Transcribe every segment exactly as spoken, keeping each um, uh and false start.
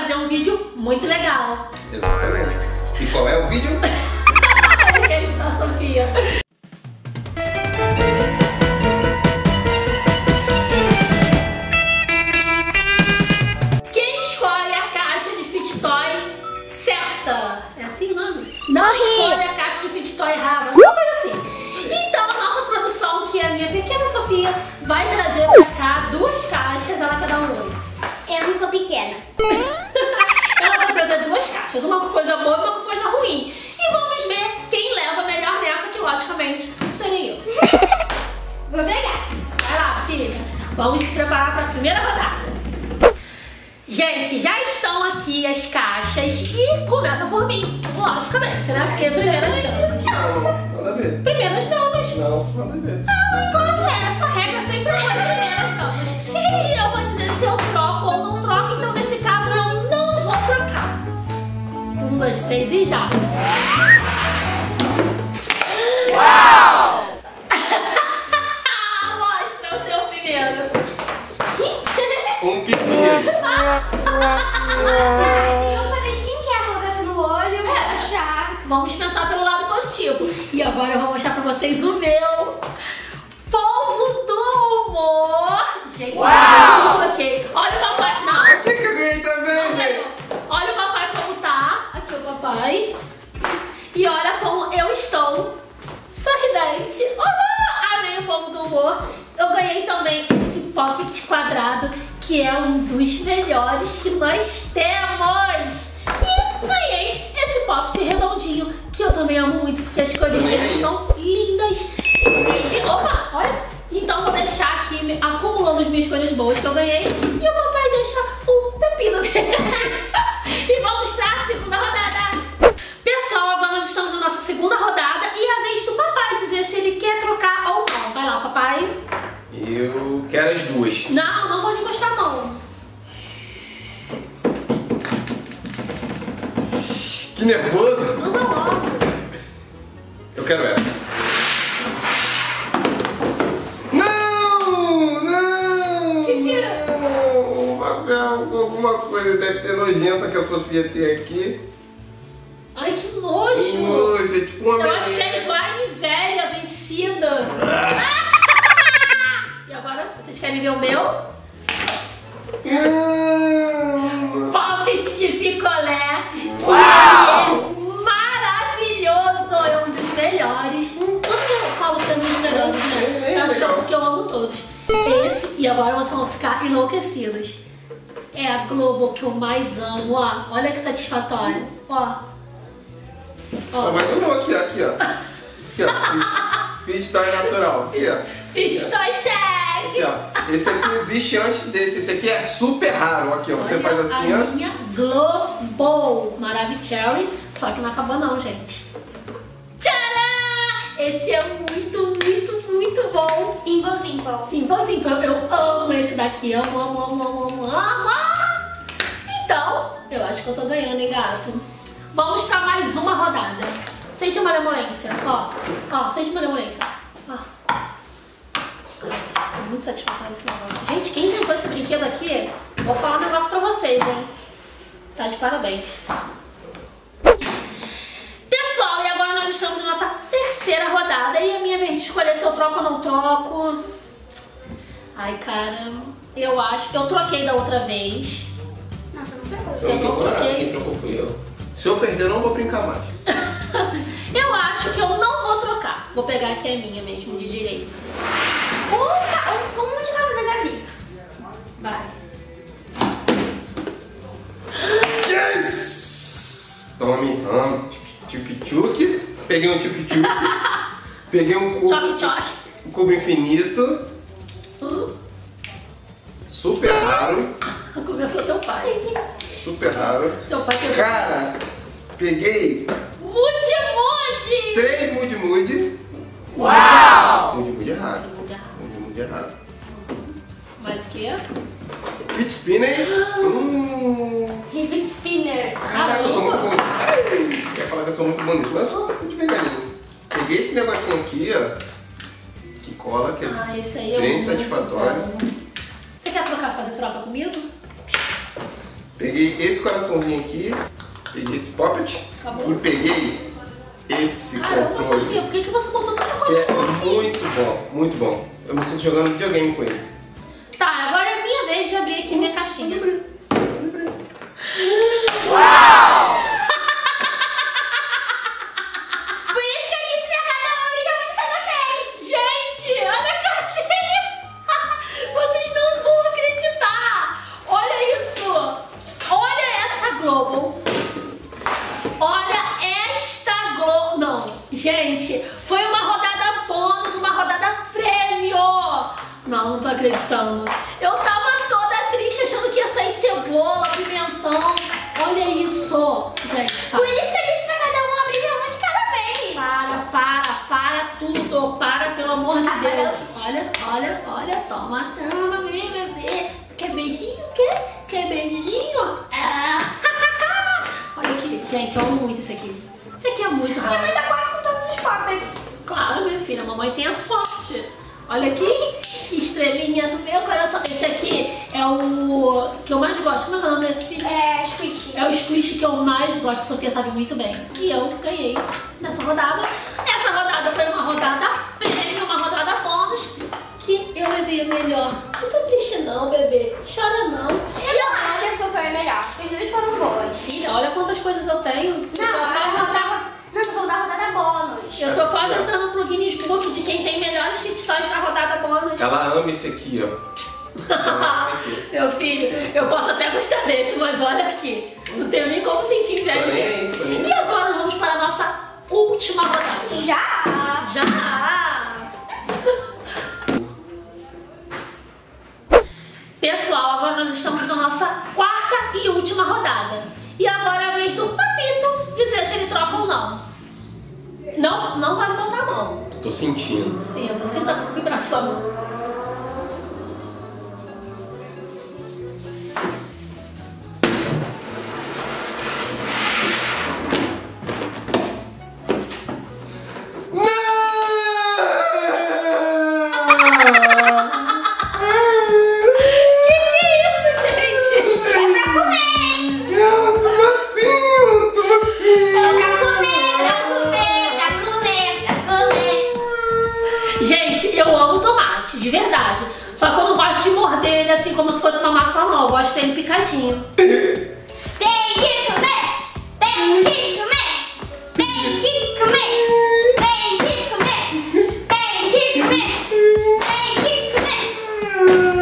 trazer um vídeo muito legal. Exatamente. E qual é o vídeo? Ele tá, Sofia. Quem escolhe a caixa de Fit Toy certa? É assim o nome? Não escolhe a caixa de Fit Toy errada. Alguma coisa assim. Então a nossa produção, que é a minha pequena Sofia, vai trazer pra cá duas caixas. Ela quer dar um oi. Eu não sou pequena. Ela vai trazer duas caixas, uma com coisa boa e uma com coisa ruim. E vamos ver quem leva melhor nessa, que logicamente serei eu. Vou pegar. Vai lá, filha. Vamos se preparar para a primeira rodada. Gente, já estão aqui as caixas e começa por mim, logicamente, né? Porque primeiras damas. Não, nada a ver. Primeiras damas. Não, nada a ver. Ah, claro que é. Essa regra sempre foi primeiras damas. E eu vou dizer se eu troco ou não troco, então nesse caso eu não vou trocar. Um, dois, três e já. Uau! Mostra o seu primeiro. Um pepino. Eu vou fazer skincare, colocar assim no olho, vou É. puxar. Vamos pensar pelo lado positivo. E agora eu vou mostrar pra vocês o meu polvo do humor. Gente, eu coloquei. Olha o papai. Não. Aqui que eu ganhei também, Não, velho. olha o papai como tá. Aqui o papai. E olha como eu estou sorridente. Uhul! Amei o polvo do humor. Eu ganhei também esse pocket quadrado, que é um dos melhores que nós temos. E ganhei esse pocket redondinho, que eu também amo muito, porque as cores dele são lindas. E, e, opa, olha. Então vou deixar aqui me- acumulando as minhas coisas boas que eu ganhei. E o papai deixa o pepino dele. E vamos pra segunda rodada. Pessoal, agora nós estamos na nossa segunda rodada e é a vez do papai dizer se ele quer trocar ou não. Vai lá, papai. Eu quero as duas. Não, não pode encostar a mão. Que nervoso. Manda logo. Eu quero essa. Não, não. Que que é? Não. Papel, alguma coisa deve ter nojenta que a Sofia tem aqui. Ai, que nojo. Nojo, é tipo uma Eu acho que é merda. slime velha, vencida. E agora, vocês querem ver o meu? Não. Pocket de picolé. Que é maravilhoso. É um dos melhores. Todos eu falo que é um dos melhores, né? Eu acho que é porque eu amo todos. Esse, e agora vocês vão ficar enlouquecidos. É a Globo que eu mais amo, ó. Olha que satisfatório. Ó. Só Ó. mais um aqui, ó, aqui, ó. Aqui, ó. Fit Toy natural. Aqui, ó. Fit Toy Aqui, check. ó. Esse aqui não existe antes desse. Esse aqui é super raro. Aqui, ó. Você Olha faz assim, a ó. minha Globo Maravicherry, só que não acabou não, gente. Tcharam! Esse é muito, muito, muito bom. Simple, simple. Simple, simple. Eu, eu amo esse daqui. Amo, amo, amo, amo, amo, amo. Então, eu acho que eu tô ganhando, hein, gato? Vamos pra mais uma rodada. Sente a malemolência. Ó, ó, sente a malemolência. Ó. Muito satisfatório esse negócio. Gente, quem inventou esse brinquedo aqui, vou falar um negócio pra vocês, hein? Tá de parabéns. Pessoal, e agora nós estamos na nossa terceira rodada. E a minha vez de escolher se eu troco ou não troco. Ai, cara, eu acho que eu troquei da outra vez. Nossa, não trocou. Você não trocou nada, quem trocou fui eu. Se eu perder, eu não vou brincar mais. Eu acho que eu não vou trocar. Vou pegar aqui a minha mesmo, de direito. Um, ca- um, um de cada vez a brinca. Vai. Yes! Tome, tome. Tchuk-tchuk. Peguei um tchuk-tchuk. Peguei um cubo, Choque-choque. um cubo infinito. Hum, Super raro. começou teu pai. Super raro. Teu pai pegou. Cara, peguei Mude-mude! três mude-mude. Uau! Mude-mude é raro. Mude errado. Mude-mude é raro. Mais o quê? Fit spinner. Hum. Rivet Spinner. Caraca, eu sou muito Caramba! bonito. Quer falar que eu sou muito bonito, mas eu sou muito pegadinho. Peguei esse negocinho aqui, ó. Que cola, que é Ah, esse aí é bem muito satisfatório. bom. Você quer trocar, fazer troca comigo? Peguei esse coraçãozinho aqui, peguei esse poppet Acabou. e peguei esse Caramba, controle. Sofia, por que, que você botou tanta Que coisa é assim? muito bom, muito bom. Eu me sinto jogando videogame com ele. Tá, agora é minha vez de abrir aqui minha caixinha. Uau! Por isso que eu disse pra cada um abrir uma de cada vez. Gente, olha a cadeia! Vocês não vão acreditar! Olha isso! Olha essa Global! Olha esta Global! Não, gente, foi uma rodada bônus, uma rodada prêmio! Não, não tô acreditando. Eu tava toda triste achando que ia sair cebola, pimentão. Olha isso, gente. Tá. Por isso que eu disse pra cada um abrir uma de cada vez. Para, para, para tudo. Para, pelo amor de Ah, Deus. Olha, olha, olha. Toma, toma, meu bebê. Quer beijinho? Quer? Quer beijinho? Ah. Olha aqui. Gente, eu amo muito isso aqui. Isso aqui é muito Minha mãe raro. tá quase com todos os poppets. Claro, minha filha. A mamãe tem a sorte. Olha aqui. Estrelinha do meu coração. Esse aqui é o que eu mais gosto. Como é que é o nome desse filho? É, squish. É o squish que eu mais gosto, a Sofia sabe muito bem. E eu ganhei nessa rodada. Essa rodada foi uma rodada prêmio, uma rodada bônus, que eu levei a melhor. Não tô triste não, bebê. Chora não. Eu não acho que a sua foi a melhor. Acho que as duas foram boas. Filha, olha quantas coisas eu tenho. Não, eu, a tô quase, rodada... Não, tô falando da rodada bônus. eu tô quase entrando pro Guinness Book de quem tem melhores fit toys da rodada bônus. Ela ama esse aqui, ó. Ela ama aqui. Meu filho, eu posso até gostar desse, mas olha aqui. Não tenho nem como sentir Tô nem inveja. aí, tô nem aí. E agora vamos para a nossa última rodada. Já! Já! Pessoal, agora nós estamos na nossa quarta e última rodada. E agora é a vez do Papito dizer se ele troca ou não. Não, não vale botar a mão. Tô sentindo. Sinta, sinta a vibração. De verdade. Só que eu não gosto de morder ele assim como se fosse uma maçã, não. Eu gosto dele picadinho. Tem que comer! Tem que comer! Tem que comer! Tem que comer! Tem que comer! Tem que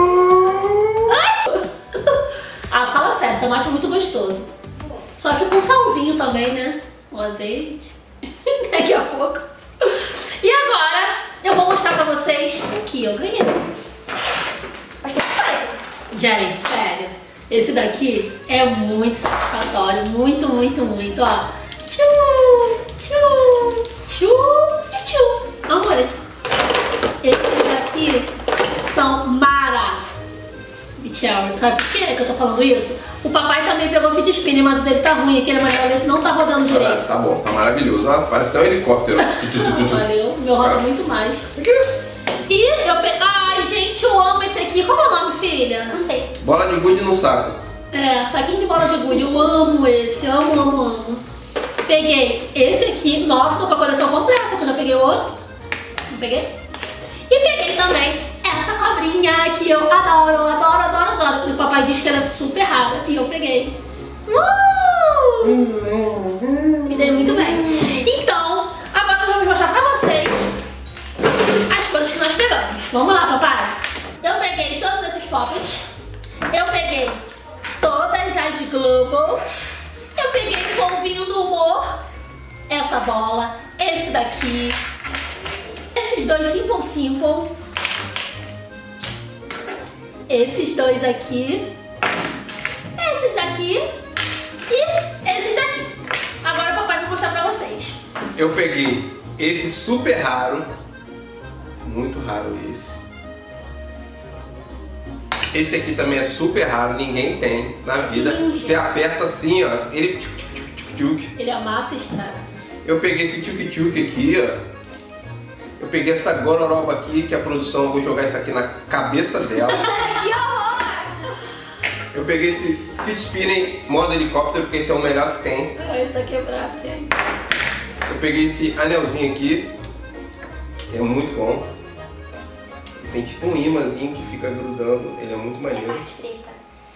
comer! Ah, fala sério, tomate é muito gostoso. Só que com salzinho também, né? O azeite. Daqui a pouco. E agora eu vou mostrar pra vocês o que eu ganhei. Bastante coisa. Gente, sério, esse daqui é muito satisfatório, muito, muito, muito, ó. Tchu, tchu, tchu e tchu. Amo esse. Esses daqui são mara. Sabe por que que eu tô falando isso? O papai também pegou fit spinner, mas o dele tá ruim, aquele amarelo não tá rodando direito. Tá bom, tá maravilhoso. Ah, parece até um helicóptero. Valeu, o meu roda muito mais. E eu peguei. Ai, gente, eu amo esse aqui. Como é o nome, filha? Não sei. Bola de gude no saco. É, saquinho de bola de gude. Eu amo esse. Amo, amo, amo. Peguei esse aqui. Nossa, tô com a coleção completa, porque eu já peguei o outro. Não peguei? E peguei também essa cobrinha que eu adoro, adoro, adoro, adoro. E o papai disse que ela é super rara. E eu peguei. Uh! Me dei muito bem. Então, agora vamos mostrar pra vocês as coisas que nós pegamos. Vamos lá, papai. Eu peguei todos esses poppets. Eu peguei todas as Globals. Eu peguei o polvinho do humor. Essa bola. Esse daqui. Esses dois Simple Simple. Esses dois aqui. Esses daqui. E esses daqui. Agora o papai vai mostrar pra vocês. Eu peguei esse super raro. Muito raro esse. Esse aqui também é super raro, ninguém tem na vida. Você aperta assim, ó, ele tchuc, tchuc, tchuc, tchuc, tchuc. Ele amassa e estraga. Eu peguei esse tchuc tchuc aqui, ó. Eu peguei essa gororoba aqui, que a produção, eu vou jogar isso aqui na cabeça dela. Que horror! Eu peguei esse Fit Spinning modo helicóptero, porque esse é o melhor que tem. Ai, ele tá quebrado, gente. Eu peguei esse anelzinho aqui, que é muito bom. Tem tipo um imãzinho que fica grudando, ele é muito É a maneiro. parte preta.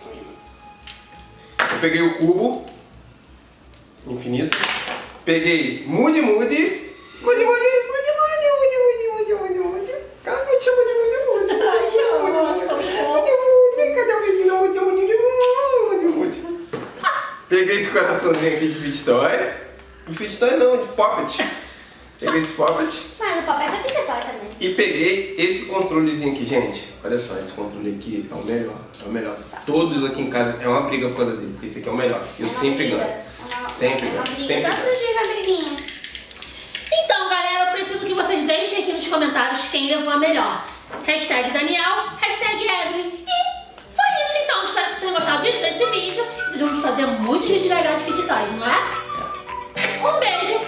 Eu peguei o cubo infinito. Peguei Moody Moody. Moody Moody, Moody Moody, Moody Moody, Moody Moody, Moody. Cara, me chama de Moody Moody. Ai, chama, eu acho tão Moody fofo. Moody, vem cá, Delfinho, Moody Moody, Moody Moody. Peguei esse coraçãozinho aqui de Fit Toy. De Fit Toy não, de Poppet. Peguei esse Poppet. Mas o papai tá fissetório também. E peguei esse controlezinho aqui, gente. Olha só, esse controle aqui é o melhor. É o melhor. Todos aqui em casa é uma briga por causa dele, porque esse aqui é o melhor. Eu É uma sempre briga. ganho. É uma- Sempre é uma ganho. briga. Sempre Todos ganho. os dias é uma briguinha. Então, galera, eu preciso que vocês deixem aqui nos comentários quem levou a melhor. Hashtag Daniel, hashtag Evelyn. E foi isso, então. Espero que vocês tenham gostado de- desse vídeo. Nós vamos fazer muitos vídeos legais de Fit Toys, não é? Um beijo